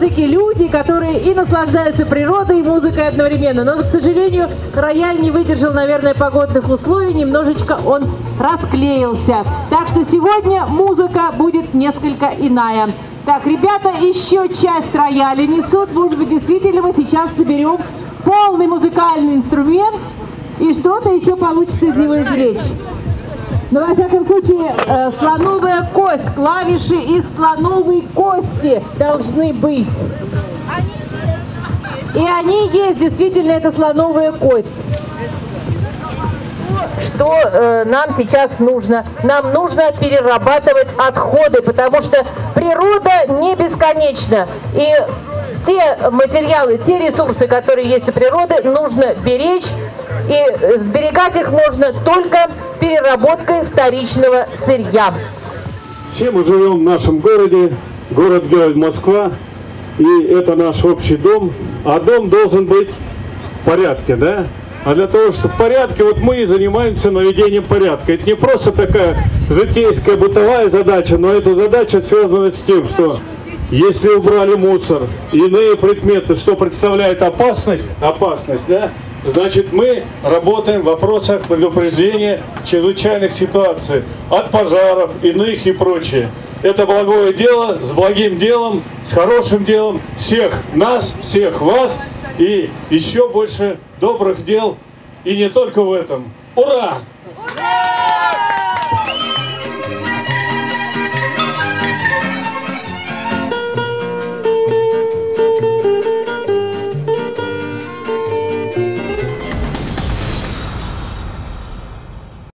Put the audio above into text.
все-таки люди, которые и наслаждаются природой и музыкой одновременно. Но, к сожалению, рояль не выдержал, наверное, погодных условий, немножечко он расклеился. Так что сегодня музыка будет несколько иная. Так, ребята еще часть рояля несут. Может быть, действительно мы сейчас соберем полный музыкальный инструмент и что-то еще получится из него извлечь. Но, во всяком случае, слоновая кость, клавиши из слоновой кости должны быть. И они есть, действительно, это слоновая кость. Что нам сейчас нужно? Нам нужно перерабатывать отходы, потому что природа не бесконечна. И те материалы, те ресурсы, которые есть у природы, нужно беречь. И сберегать их можно только переработкой вторичного сырья. Все мы живем в нашем городе, город-герой Москва, и это наш общий дом. А дом должен быть в порядке, да? А для того, чтобы в порядке, вот мы и занимаемся наведением порядка. Это не просто такая житейская бытовая задача, но эта задача связана с тем, что если убрали мусор, иные предметы, что представляет опасность, да, значит, мы работаем в вопросах предупреждения чрезвычайных ситуаций, от пожаров, иных и прочее. Это благое дело, с благим делом, с хорошим делом всех нас, всех вас и еще больше добрых дел, и не только в этом. Ура! Ура!